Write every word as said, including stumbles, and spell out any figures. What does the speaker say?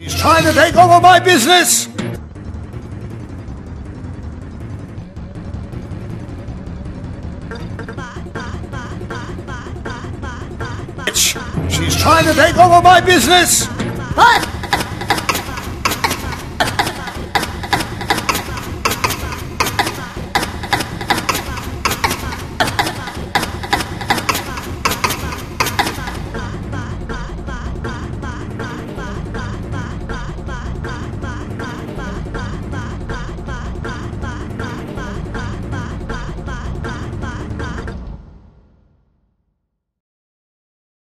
He's trying to take over my business! She's trying to take over my business! Boss,